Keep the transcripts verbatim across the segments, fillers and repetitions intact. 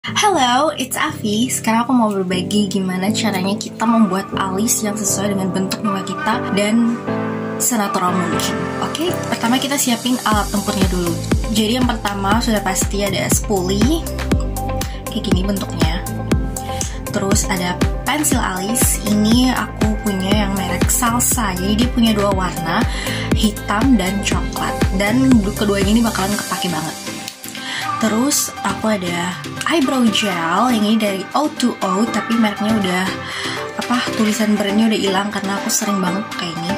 Halo, it's Afi. Sekarang aku mau berbagi gimana caranya kita membuat alis yang sesuai dengan bentuk muka kita dan senatural mungkin. Oke, pertama kita siapin alat tempurnya dulu. Jadi yang pertama sudah pasti ada spoolie, kayak gini bentuknya. Terus ada pensil alis. Ini aku punya yang merek Salsa. Jadi dia punya dua warna, hitam dan coklat. Dan keduanya ini bakalan kepake banget. Terus aku ada eyebrow gel, yang ini dari O two O, tapi mereknya udah apa tulisan brandnya udah hilang karena aku sering banget pakai ini.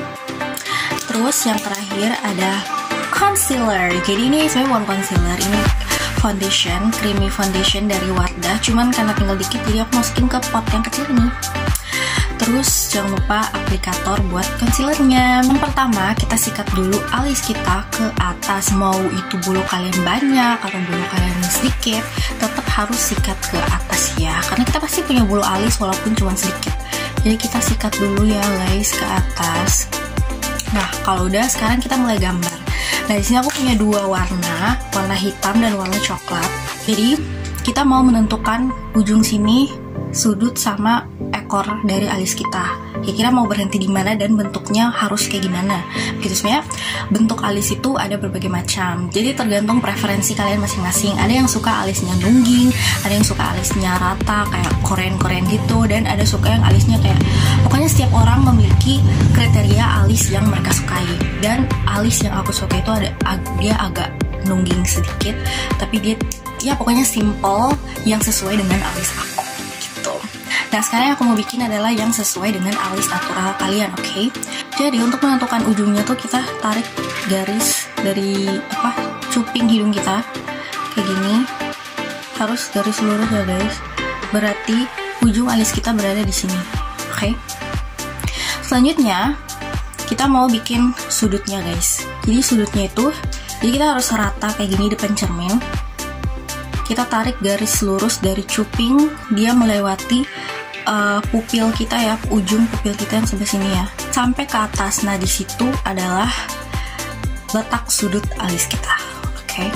Terus yang terakhir ada concealer. Jadi ini sebenarnya bukan concealer, ini foundation, creamy foundation dari Wardah. Cuman karena tinggal dikit jadi aku masukin ke pot yang kecil ini. Terus jangan lupa aplikator buat concealernya. Yang pertama kita sikat dulu alis kita ke atas. Mau itu bulu kalian banyak atau bulu kalian sedikit, tetap harus sikat ke atas ya. Karena kita pasti punya bulu alis walaupun cuma sedikit. Jadi kita sikat dulu ya guys ke atas. Nah kalau udah sekarang kita mulai gambar. Nah di sini aku punya dua warna, warna hitam dan warna coklat. Jadi kita mau menentukan ujung sini sudut sama ekor dari alis kita. Kira-kira mau berhenti di mana dan bentuknya harus kayak gimana. Begitu sebenarnya bentuk alis itu ada berbagai macam. Jadi tergantung preferensi kalian masing-masing. Ada yang suka alisnya nungging, ada yang suka alisnya rata kayak Korean-Korean gitu, dan ada suka yang alisnya kayak, pokoknya setiap orang memiliki kriteria alis yang mereka sukai. Dan alis yang aku suka itu ada dia agak nungging sedikit, tapi dia ya pokoknya simple yang sesuai dengan alis aku. Nah sekarang yang aku mau bikin adalah yang sesuai dengan alis natural kalian, oke? Okay? Jadi untuk menentukan ujungnya tuh kita tarik garis dari apa cuping hidung kita kayak gini, harus garis lurus ya guys. Berarti ujung alis kita berada di sini, oke? Okay? Selanjutnya kita mau bikin sudutnya guys. Jadi sudutnya itu, jadi kita harus rata kayak gini depan cermin. Kita tarik garis lurus dari cuping, dia melewati Uh, pupil kita ya, ujung pupil kita yang sebelah sini ya, sampai ke atas. Nah di situ adalah letak sudut alis kita, oke? Okay?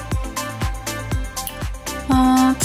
Uh,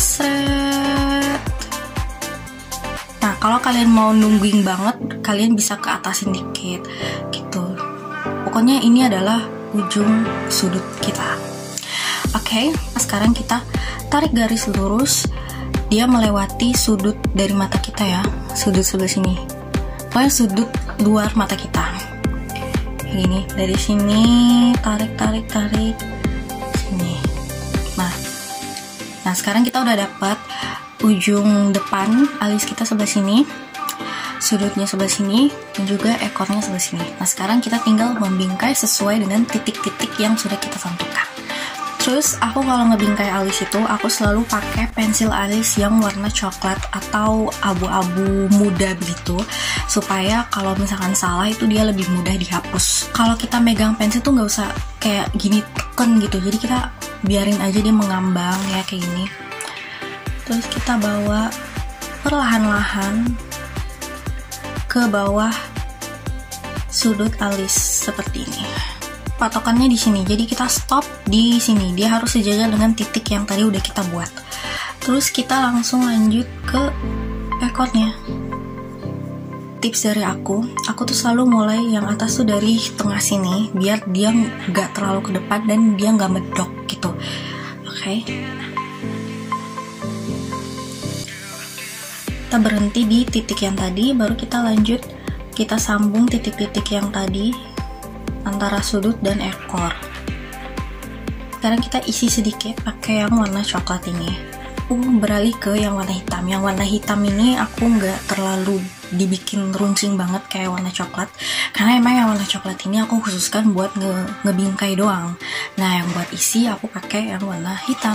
nah kalau kalian mau nungging banget, kalian bisa ke atasin dikit, gitu. Pokoknya ini adalah ujung sudut kita, oke? Okay? Nah, sekarang kita tarik garis lurus. Dia melewati sudut dari mata kita ya, sudut sebelah sini. Pokoknya sudut luar mata kita. Kayak gini, dari sini tarik tarik tarik sini. Nah, nah sekarang kita udah dapat ujung depan alis kita sebelah sini, sudutnya sebelah sini, dan juga ekornya sebelah sini. Nah sekarang kita tinggal membingkai sesuai dengan titik-titik yang sudah kita tentukan. Terus aku kalau ngebingkai alis itu aku selalu pakai pensil alis yang warna coklat atau abu-abu muda begitu, supaya kalau misalkan salah itu dia lebih mudah dihapus. Kalau kita megang pensil tuh nggak usah kayak gini teken gitu, jadi kita biarin aja dia mengambang ya kayak gini. Terus kita bawa perlahan-lahan ke bawah sudut alis seperti ini. Patokannya di sini, jadi kita stop di sini. Dia harus sejajar dengan titik yang tadi udah kita buat. Terus kita langsung lanjut ke ekornya. Tips dari aku, aku tuh selalu mulai yang atas tuh dari tengah sini, biar dia nggak terlalu ke depan dan dia nggak medok gitu. Oke. Okay. Kita berhenti di titik yang tadi, baru kita lanjut, kita sambung titik-titik yang tadi antara sudut dan ekor. Sekarang kita isi sedikit pakai yang warna coklat ini. Aku beralih ke yang warna hitam. Yang warna hitam ini aku nggak terlalu dibikin runcing banget kayak warna coklat, karena emang yang warna coklat ini aku khususkan buat nge ngebingkai doang. Nah yang buat isi aku pakai yang warna hitam.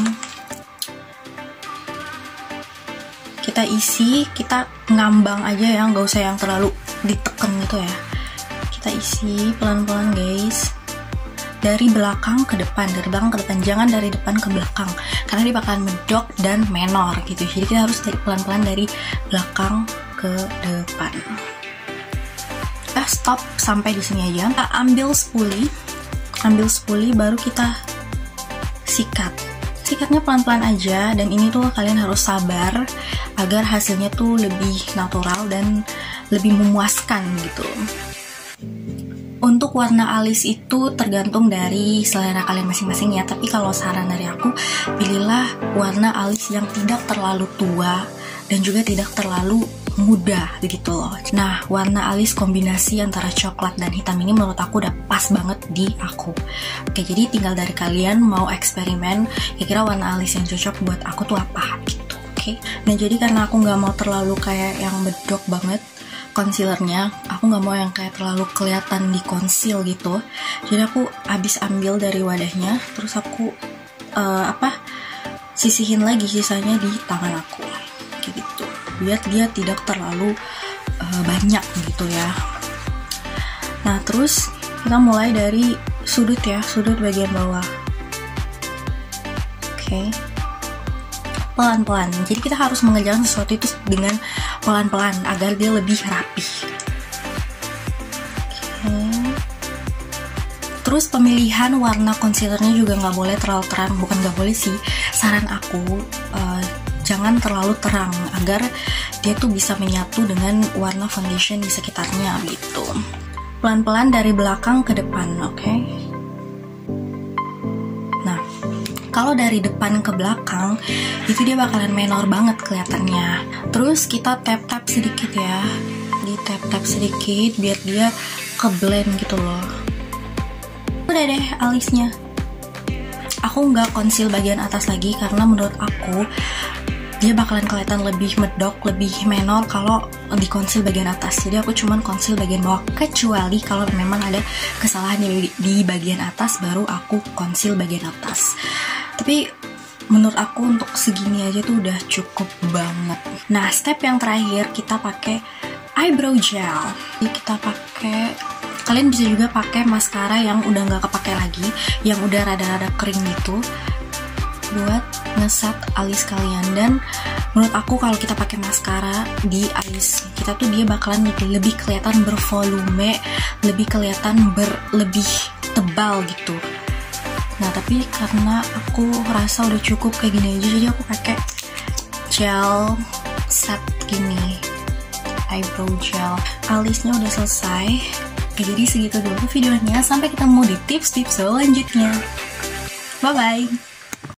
Kita isi, kita ngambang aja ya, nggak usah yang terlalu diteken gitu ya. Kita isi pelan-pelan guys, dari belakang ke depan, dari belakang ke depan, jangan dari depan ke belakang, karena dia bakalan medok dan menor gitu. Jadi kita harus dari pelan-pelan dari belakang ke depan. Kita stop sampai di sini aja. Kita ambil spoolie, ambil spoolie baru kita sikat. sikatnya pelan-pelan aja, dan ini tuh kalian harus sabar agar hasilnya tuh lebih natural dan lebih memuaskan gitu. Untuk warna alis itu tergantung dari selera kalian masing-masing ya, tapi kalau saran dari aku, pilihlah warna alis yang tidak terlalu tua dan juga tidak terlalu muda begitu loh. Nah, warna alis kombinasi antara coklat dan hitam ini menurut aku udah pas banget di aku. Oke, jadi tinggal dari kalian mau eksperimen kira-kira warna alis yang cocok buat aku tuh apa gitu. Oke. Nah, jadi karena aku nggak mau terlalu kayak yang bedok banget concealernya, aku nggak mau yang kayak terlalu kelihatan di conceal gitu. Jadi aku abis ambil dari wadahnya, terus aku uh, apa sisihin lagi sisanya di tangan aku kayak gitu, biar dia tidak terlalu uh, banyak gitu ya. Nah, terus kita mulai dari sudut ya, sudut bagian bawah. Oke, okay. Pelan-pelan. Jadi kita harus mengerjakan sesuatu itu dengan pelan-pelan agar dia lebih rapi. Okay. Terus pemilihan warna concealernya juga nggak boleh terlalu terang, bukan nggak boleh sih. Saran aku uh, jangan terlalu terang agar dia tuh bisa menyatu dengan warna foundation di sekitarnya gitu. Pelan-pelan dari belakang ke depan, oke? Okay? Nah, kalau dari depan ke belakang itu dia bakalan menor banget kelihatannya. Terus kita tap-tap sedikit ya, di tap-tap sedikit biar dia ke blend gitu loh. Udah deh alisnya. Aku nggak conceal bagian atas lagi karena menurut aku dia bakalan kelihatan lebih medok, lebih menor kalau di conceal bagian atas. Jadi aku cuman conceal bagian bawah, kecuali kalau memang ada kesalahan di, di bagian atas baru aku conceal bagian atas. Tapi menurut aku untuk segini aja tuh udah cukup banget. Nah, step yang terakhir kita pakai eyebrow gel. Jadi kita pakai, kalian bisa juga pakai maskara yang udah nggak kepake lagi, yang udah rada-rada kering gitu, buat ngeset alis kalian. Dan menurut aku kalau kita pakai maskara di alis kita tuh dia bakalan lebih kelihatan bervolume, lebih kelihatan ber lebih tebal gitu. Nah, tapi karena aku rasa udah cukup kayak gini aja, jadi aku pakai gel set gini, eyebrow gel. Alisnya udah selesai. Oke, jadi segitu dulu videonya. Sampai ketemu di tips-tips selanjutnya. Bye bye.